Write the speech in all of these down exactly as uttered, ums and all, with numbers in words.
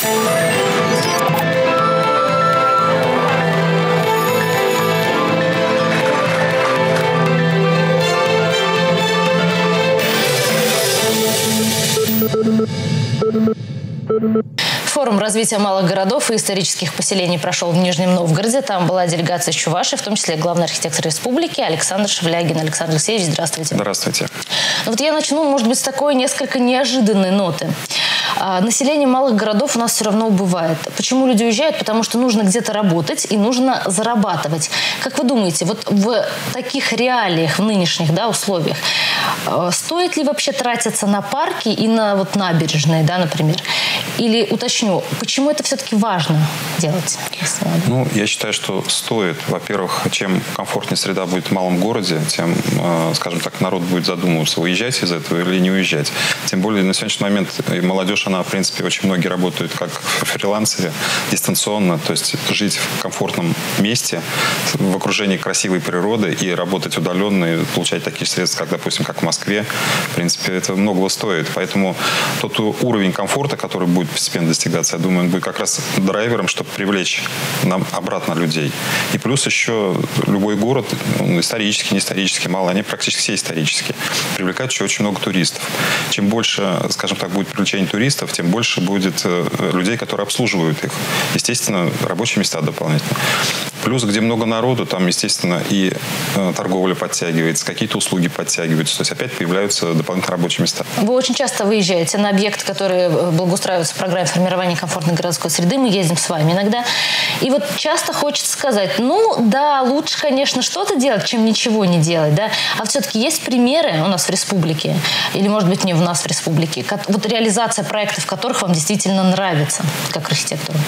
Форум развития малых городов и исторических поселений прошел в Нижнем Новгороде. Там была делегация из Чувашии, в том числе главный архитектор республики Александр Шевлягин. Александр Алексеевич, здравствуйте. Здравствуйте. Ну вот я начну, может быть, с такой несколько неожиданной ноты. Население малых городов у нас все равно убывает. Почему люди уезжают? Потому что нужно где-то работать и нужно зарабатывать. Как вы думаете, вот в таких реалиях, в нынешних, да, условиях, стоит ли вообще тратиться на парки и на вот набережные, да, например? Или, уточню, почему это все-таки важно делать? Ну, я считаю, что стоит. Во-первых, чем комфортнее среда будет в малом городе, тем, скажем так, народ будет задумываться, уезжать из этого или не уезжать. Тем более на сегодняшний момент молодежь, она, в принципе, очень многие работают как фрилансеры, дистанционно, то есть жить в комфортном месте, в окружении красивой природы и работать удаленно, и получать такие средства, как, допустим, как в Москве. В принципе, это многого стоит. Поэтому тот уровень комфорта, который будет постепенно достигаться, я думаю, он будет как раз драйвером, чтобы привлечь нам обратно людей. И плюс еще любой город, он исторический, не исторический, мало, они практически все исторические, привлекают еще очень много туристов. Чем больше, скажем так, будет привлечение туристов, тем больше будет людей, которые обслуживают их. Естественно, рабочие места дополнительно. Плюс, где много народу, там, естественно, и торговля подтягивается, какие-то услуги подтягиваются. То есть опять появляются дополнительные рабочие места. Вы очень часто выезжаете на объекты, которые благоустраиваются в программе формирования комфортной городской среды. Мы ездим с вами иногда. И вот часто хочется сказать, ну да, лучше, конечно, что-то делать, чем ничего не делать. Да? А все-таки есть примеры у нас в республике, или, может быть, не у нас в республике, вот реализация проектов, которых вам действительно нравится, как архитектору?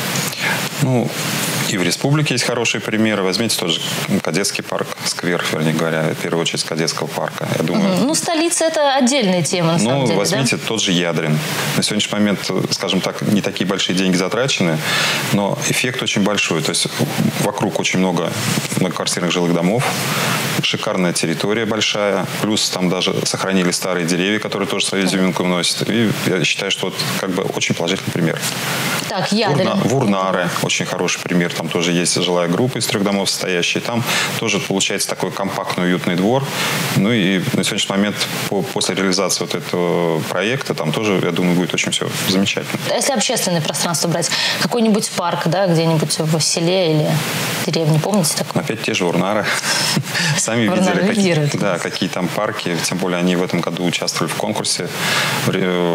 Ну, и в республике есть хорошие примеры. Возьмите тот же Кадетский парк, сквер, вернее говоря, в первую очередь Кадетского парка. Я думаю, угу. Ну, столица – это отдельная тема, на ну, самом деле. возьмите да? тот же Ядрин. На сегодняшний момент, скажем так, не такие большие деньги затрачены, но эффект очень большой. То есть вокруг очень много многоквартирных жилых домов, шикарная территория большая, плюс там даже сохранили старые деревья, которые тоже свою изюминку вносят. И я считаю, что вот как бы очень положительный пример. Так, Ядрин. Вурна, Вурнары, очень хороший пример. Там тоже есть жилая группа из трех домов состоящая. Там тоже получается такой компактный, уютный двор. Ну и на сегодняшний момент по, после реализации вот этого проекта там тоже, я думаю, будет очень все замечательно. Если общественное пространство брать, какой-нибудь парк, да, где-нибудь в селе или деревне, помните такое? Опять те же Вурнары. Сами видели, какие, да, какие там парки. Тем более они в этом году участвовали в конкурсе в,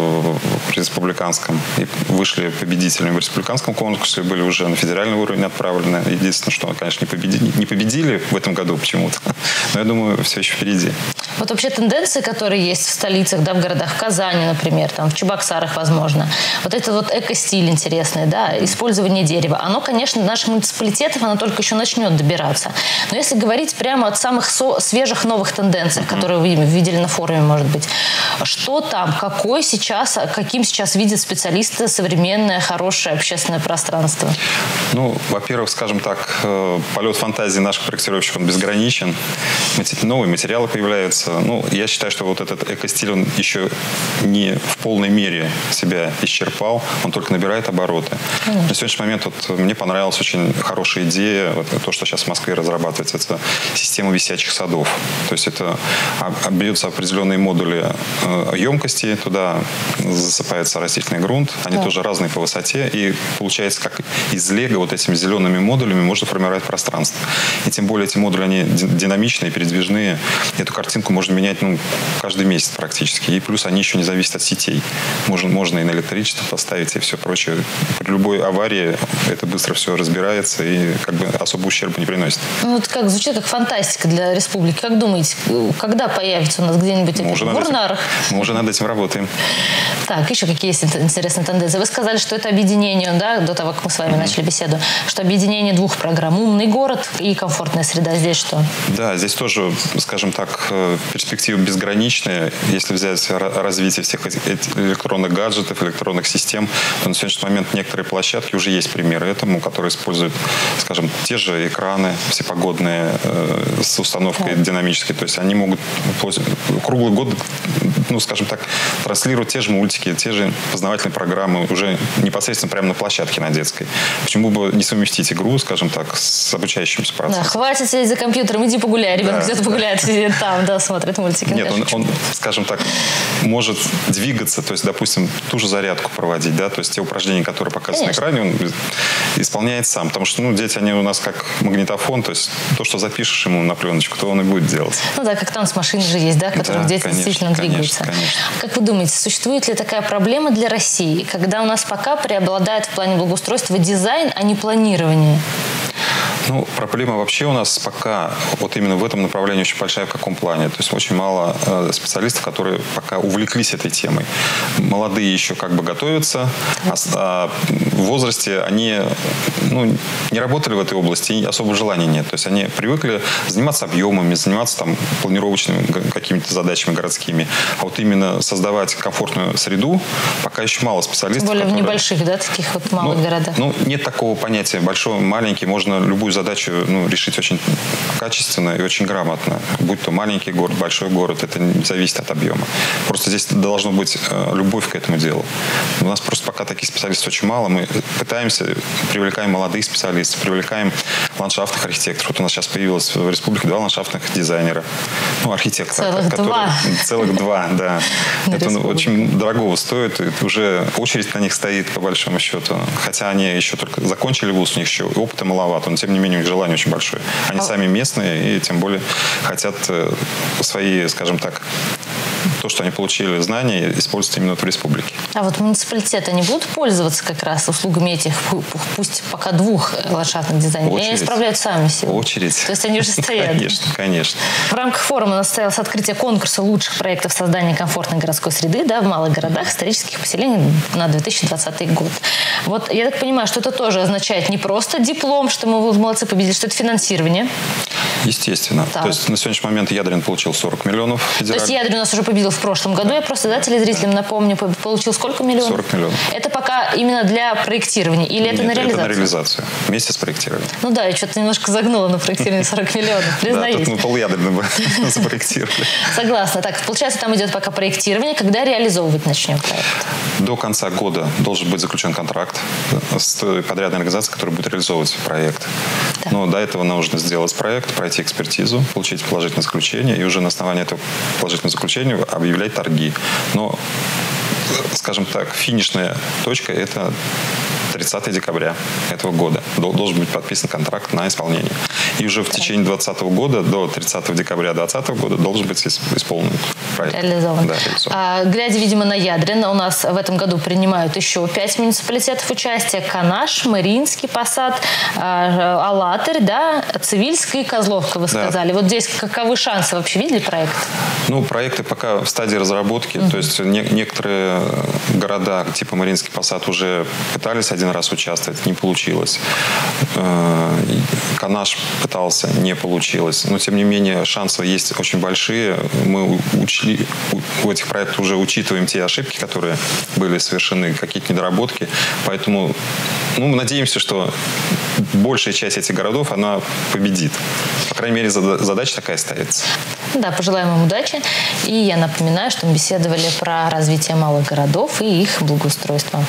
в республиканском. И вышли победителями в республиканском конкурсе, были уже на федеральный уровень отправлены. Единственное, что, конечно, не победили, не победили в этом году почему-то. Но я думаю, все еще впереди. Вот вообще тенденции, которые есть в столицах, да, в городах, в Казани, например, там, в Чебоксарах, возможно. Вот это вот эко-стиль интересный, да, использование дерева. Оно, конечно, до наших муниципалитетов, оно только еще начнет добираться. Но если говорить прямо от самых со- свежих новых тенденций, которые вы видели на форуме, может быть, что там, какой сейчас, каким сейчас видят специалисты современное, хорошее общественное пространство? Ну, во-первых, скажем так, полет фантазии наших проектировщиков, он безграничен. Новые материалы появляются. Ну, я считаю, что вот этот эко-стиль, он еще не в полной мере себя исчерпал, он только набирает обороты. Mm. На сегодняшний момент вот, мне понравилась очень хорошая идея, вот, то, что сейчас в Москве разрабатывается, это система висячих садов. То есть это берутся определенные модули э, емкости, туда засыпается растительный грунт, они yeah. тоже разные по высоте, и получается, как из лего вот этими зелеными модулями можно формировать пространство. И тем более эти модули, они динамичные, передвижные. Эту картинку можно менять ну, каждый месяц практически. И плюс они еще не зависят от сетей. Можно, можно и на электричество поставить, и все прочее. При любой аварии это быстро все разбирается и как бы особо ущерба не приносит. Ну, вот как звучит как фантастика для республики. Как думаете, когда появится у нас где-нибудь в Вурнарах? Мы уже над этим работаем. Так, еще какие есть интересные тенденции? Вы сказали, что это объединение, да, до того, как мы с вами mm-hmm. начали беседу, что объединение двух программ. Умный город и комфортная среда. Здесь что? Да, здесь тоже, скажем так, перспективы безграничные. Если взять развитие всех этих электронных гаджетов, электронных систем, то на сегодняшний момент некоторые площадки уже есть примеры этому, которые используют, скажем, те же экраны всепогодные э, с установкой yeah. динамической. То есть они могут круглый год ну, скажем так, транслировать те же мультики, те же познавательные программы уже непосредственно прямо на площадке на детской. Почему бы не совместить игру, скажем так, с обучающимся процессом? Да, хватит сидеть за компьютером, иди погуляй. Ребенок да, где-то да. погуляет, сидит там, да, смотрит мультики. Нет, он, он, скажем так, может двигаться, то есть, допустим, ту же зарядку проводить, да, то есть те упражнения, которые показывают на экране, он исполняет сам. Потому что, ну, дети, они у нас как магнитофон, то есть то, что запишешь ему на пленочку, то он и будет делать. Ну да, как танцмашины же есть, да, в которых да, дети конечно, действительно конечно, двигаются. Конечно. Как вы думаете, существует ли такая проблема для России, когда у нас пока преобладает в плане благоустройства дизайн, а не планирование? Ну, проблема вообще у нас пока вот именно в этом направлении очень большая. В каком плане? То есть очень мало э, специалистов, которые пока увлеклись этой темой. Молодые еще как бы готовятся, а, а в возрасте они ну, не работали в этой области и особо желания нет. То есть они привыкли заниматься объемами, заниматься там планировочными какими-то задачами городскими. А вот именно создавать комфортную среду пока еще мало специалистов. Тем более которые... в небольших, да, таких вот малых ну, городах. Ну, нет такого понятия большой, маленький. Можно любую задачу ну, решить очень качественно и очень грамотно. Будь то маленький город, большой город, это не зависит от объема. Просто здесь должна быть э, любовь к этому делу. У нас просто пока таких специалистов очень мало. Мы пытаемся, привлекаем молодых специалистов, привлекаем ландшафтных архитекторов. Вот у нас сейчас появилось в республике два ландшафтных дизайнера. Ну, архитектора. Целых которые, два. Целых два, да. Это очень дорого стоит. Это уже очередь на них стоит, по большому счету. Хотя они еще только закончили вуз, у них еще опыта маловато, но тем не менее у них желание очень большое. Они а... сами местные и тем более хотят свои, скажем так, то, что они получили знания, использовать именно в республике. А вот муниципалитеты, они будут пользоваться как раз услугами этих, пусть пока двух ландшафтных дизайнеров? Или они справляют сами себе? Очередь. То есть они уже стоят? Конечно, конечно. В рамках форума у нас состоялось открытие конкурса лучших проектов создания комфортной городской среды, да, в малых городах, исторических поселений на две тысячи двадцатый год. Вот я так понимаю, что это тоже означает не просто диплом, что мы молодцы победили, что это финансирование. Естественно. Так. То есть на сегодняшний момент Ядрин получил сорок миллионов федеральных. То есть Ядрин у нас уже победил в прошлом году. Я просто, да, телезрителям напомню, получил сколько миллионов? сорок миллионов. Это пока именно для проектирования или Нет, это на реализацию? это на реализацию. Вместе с проектированием. Ну да, я что-то немножко загнула на проектирование сорок миллионов, признаюсь. Да, тут мы пол-Ядрина бы запроектировали. Согласна. Так, получается, там идет пока проектирование. Когда реализовывать начнем проект? До конца года должен быть заключен контракт с той подрядной организацией, которая будет реализовывать проект. Да. Но до этого нужно сделать проект, пройти экспертизу, получить положительное заключение и уже на основании этого положительного заключения объявлять торги. Но, скажем так, финишная точка – это тридцатого декабря этого года. Должен быть подписан контракт на исполнение. И уже в течение двадцатого года, до тридцатого декабря двадцатого года, должен быть исполнен проект. Реализован. Да, реализован. А, глядя, видимо, на Ядрин, у нас в этом году принимают еще пять муниципалитетов участия. Канаш, Мариинский посад, а, Алатырь, да, Цивильск и Козловка, вы сказали. Да. Вот здесь каковы шансы? Вообще видели проект? Ну, проекты пока в стадии разработки. Uh-huh. То есть не, некоторые города, типа Мариинский посад, уже пытались один раз участвовать, не получилось. Канаш пытался, не получилось. Но, тем не менее, шансы есть очень большие. Мы учли, в этих проектах уже учитываем те ошибки, которые были совершены, какие-то недоработки. Поэтому ну, мы надеемся, что большая часть этих городов, она победит. По крайней мере, задача такая ставится. Да, пожелаем им удачи. И я напоминаю, что мы беседовали про развитие малых городов и их благоустройство.